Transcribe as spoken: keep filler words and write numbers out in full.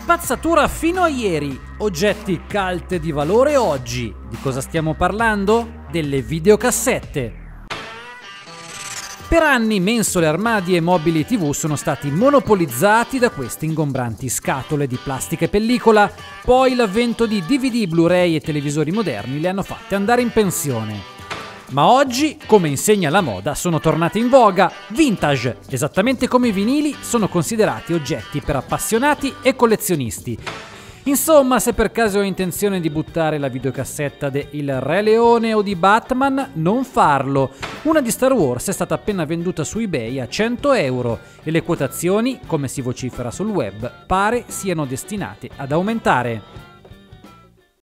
Spazzatura fino a ieri, oggetti cult di valore oggi. Di cosa stiamo parlando? Delle videocassette. Per anni mensole, armadi e mobili tivù sono stati monopolizzati da queste ingombranti scatole di plastica e pellicola, poi l'avvento di D V D, Blu-ray e televisori moderni le hanno fatte andare in pensione. Ma oggi, come insegna la moda, sono tornate in voga, vintage, esattamente come i vinili, sono considerati oggetti per appassionati e collezionisti. Insomma, se per caso hai intenzione di buttare la videocassetta de Il Re Leone o di Batman, non farlo. Una di Star Wars è stata appena venduta su eBay a cento euro e le quotazioni, come si vocifera sul web, pare siano destinate ad aumentare.